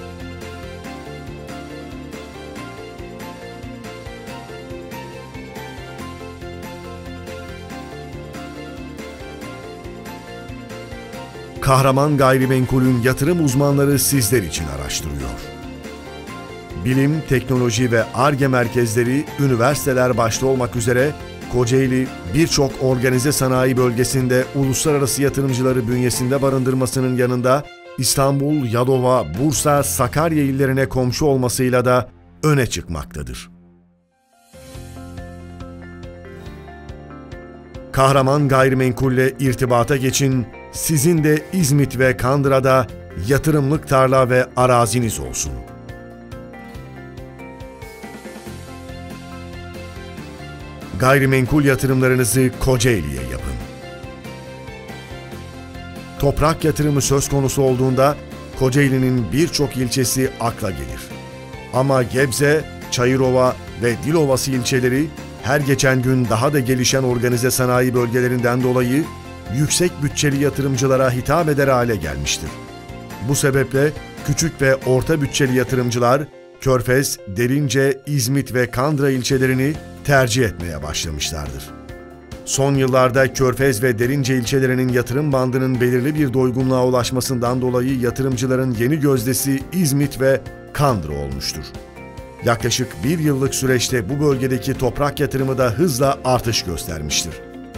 Kahraman Gayrimenkul'ün yatırım uzmanları sizler için araştırıyor. Bilim, teknoloji ve Ar-Ge merkezleri, üniversiteler başta olmak üzere Kocaeli birçok organize sanayi bölgesinde uluslararası yatırımcıları bünyesinde barındırmasının yanında İstanbul, Yalova, Bursa, Sakarya illerine komşu olmasıyla da öne çıkmaktadır. Kahraman Gayrimenkul'le irtibata geçin, sizin de İzmit ve Kandıra'da yatırımlık tarla ve araziniz olsun. Gayrimenkul yatırımlarınızı Kocaeli'ye yapın. Toprak yatırımı söz konusu olduğunda Kocaeli'nin birçok ilçesi akla gelir. Ama Gebze, Çayırova ve Dilovası ilçeleri her geçen gün daha da gelişen organize sanayi bölgelerinden dolayı yüksek bütçeli yatırımcılara hitap eder hale gelmiştir. Bu sebeple küçük ve orta bütçeli yatırımcılar Körfez, Derince, İzmit ve Kandıra ilçelerini tercih etmeye başlamışlardır. Son yıllarda Körfez ve Derince ilçelerinin yatırım bandının belirli bir doygunluğa ulaşmasından dolayı yatırımcıların yeni gözdesi İzmit ve Kandıra olmuştur. Yaklaşık bir yıllık süreçte bu bölgedeki toprak yatırımı da hızla artış göstermiştir.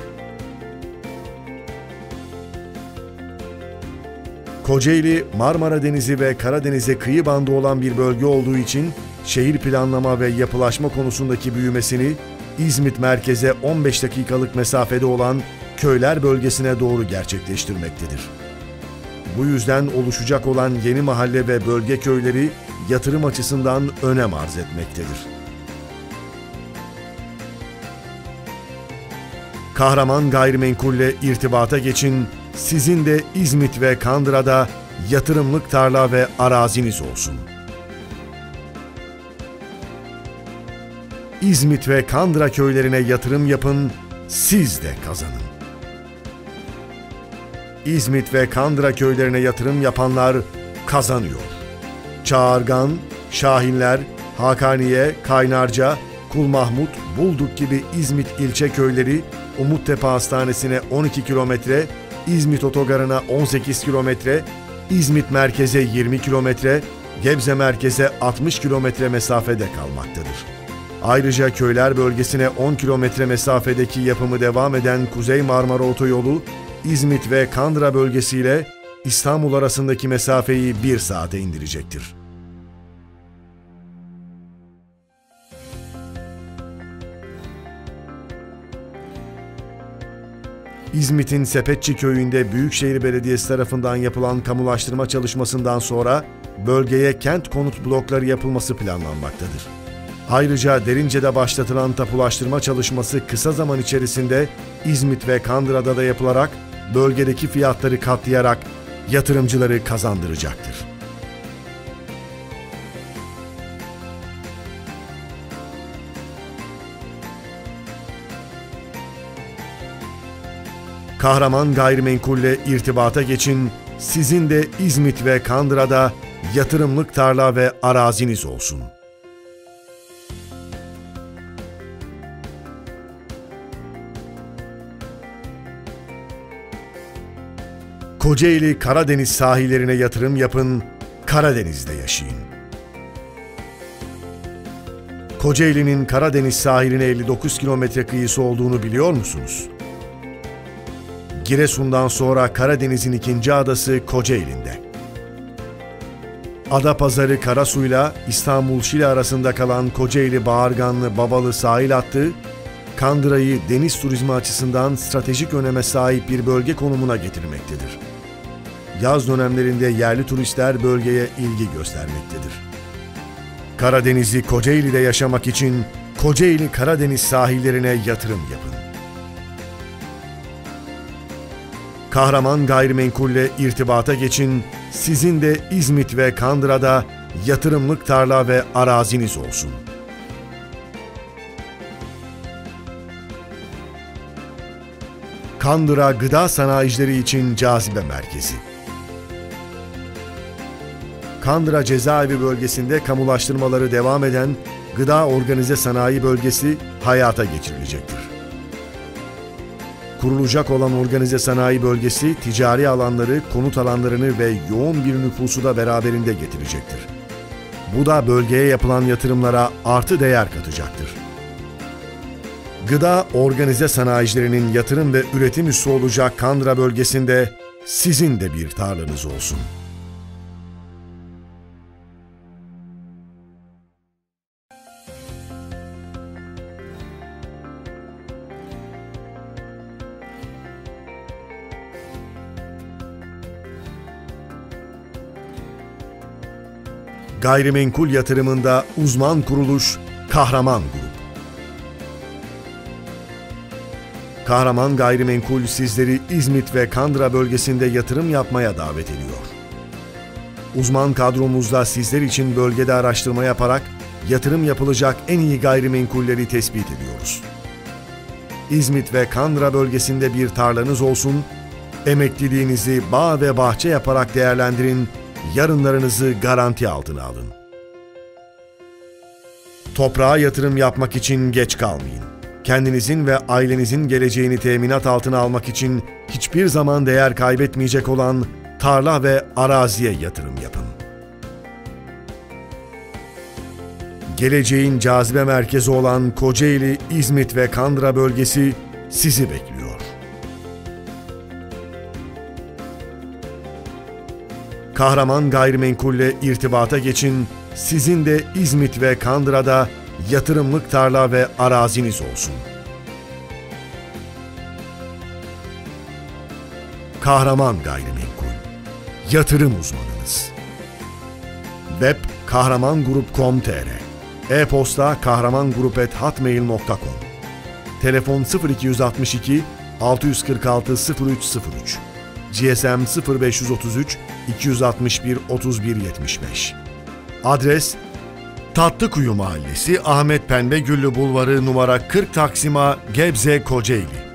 Kocaeli, Marmara Denizi ve Karadeniz'e kıyı bandı olan bir bölge olduğu için şehir planlama ve yapılaşma konusundaki büyümesini İzmit merkeze on beş dakikalık mesafede olan Köyler bölgesine doğru gerçekleştirmektedir. Bu yüzden oluşacak olan yeni mahalle ve bölge köyleri yatırım açısından önem arz etmektedir. Kahraman Gayrimenkul'le irtibata geçin, sizin de İzmit ve Kandıra'da yatırımlık tarla ve araziniz olsun. İzmit ve Kandıra köylerine yatırım yapın, siz de kazanın. İzmit ve Kandıra köylerine yatırım yapanlar kazanıyor. Çağırgan, Şahinler, Hakaniye, Kaynarca, Kulmahmut, Bulduk gibi İzmit ilçe köyleri Umuttepe Hastanesi'ne on iki kilometre, İzmit Otogarı'na on sekiz kilometre, İzmit merkeze yirmi kilometre, Gebze merkeze altmış kilometre mesafede kalmaktadır. Ayrıca Köyler bölgesine on kilometre mesafedeki yapımı devam eden Kuzey Marmara Otoyolu, İzmit ve Kandıra bölgesiyle İstanbul arasındaki mesafeyi bir saate indirecektir. İzmit'in Sepetçi köyünde Büyükşehir Belediyesi tarafından yapılan kamulaştırma çalışmasından sonra bölgeye kent konut blokları yapılması planlanmaktadır. Ayrıca Derince'de başlatılan tapulaştırma çalışması kısa zaman içerisinde İzmit ve Kandıra'da da yapılarak bölgedeki fiyatları katlayarak yatırımcıları kazandıracaktır. Kahraman Gayrimenkul'le irtibata geçin, sizin de İzmit ve Kandıra'da yatırımlık tarla ve araziniz olsun. Kocaeli Karadeniz sahillerine yatırım yapın, Karadeniz'de yaşayın. Kocaeli'nin Karadeniz sahiline elli dokuz kilometre kıyısı olduğunu biliyor musunuz? Giresun'dan sonra Karadeniz'in ikinci adası Kocaeli'nde. Adapazarı Karasu'yla İstanbul-Şile arasında kalan Kocaeli-Bağırganlı-Babalı sahil hattı, Kandıra'yı deniz turizmi açısından stratejik öneme sahip bir bölge konumuna getirmektedir. Yaz dönemlerinde yerli turistler bölgeye ilgi göstermektedir. Karadeniz'i Kocaeli'de yaşamak için Kocaeli Karadeniz sahillerine yatırım yapın. Kahraman Gayrimenkul'le irtibata geçin, sizin de İzmit ve Kandıra'da yatırımlık tarla ve araziniz olsun. Kandıra Gıda Sanayicileri için cazibe merkezi. Kandıra Cezaevi bölgesinde kamulaştırmaları devam eden Gıda Organize Sanayi Bölgesi hayata geçirilecektir. Kurulacak olan organize sanayi bölgesi, ticari alanları, konut alanlarını ve yoğun bir nüfusu da beraberinde getirecektir. Bu da bölgeye yapılan yatırımlara artı değer katacaktır. Gıda organize sanayicilerinin yatırım ve üretim üssü olacak Kandıra bölgesinde sizin de bir tarlanız olsun. Gayrimenkul yatırımında uzman kuruluş Kahraman Grup. Kahraman Gayrimenkul sizleri İzmit ve Kandıra bölgesinde yatırım yapmaya davet ediyor. Uzman kadromuzda sizler için bölgede araştırma yaparak yatırım yapılacak en iyi gayrimenkulleri tespit ediyoruz. İzmit ve Kandıra bölgesinde bir tarlanız olsun, emekliliğinizi bağ ve bahçe yaparak değerlendirin, yarınlarınızı garanti altına alın. Toprağa yatırım yapmak için geç kalmayın. Kendinizin ve ailenizin geleceğini teminat altına almak için hiçbir zaman değer kaybetmeyecek olan tarla ve araziye yatırım yapın. Geleceğin cazibe merkezi olan Kocaeli, İzmit ve Kandıra bölgesi sizi bekliyor. Kahraman Gayrimenkul'le irtibata geçin, sizin de İzmit ve Kandıra'da yatırımlık tarla ve araziniz olsun. Kahraman Gayrimenkul, yatırım uzmanınız. Web kahramangrup nokta com nokta tr, e-posta kahramangrup at hotmail nokta com, telefon sıfır iki altı iki altı yüz kırk altı sıfır üç sıfır üç, G S M sıfır beş üç üç iki altı bir otuz bir yetmiş beş. Adres Tatlıkuyu Mahallesi, Ahmet Pembe Güllü Bulvarı numara kırk Taksim A, Gebze, Kocaeli.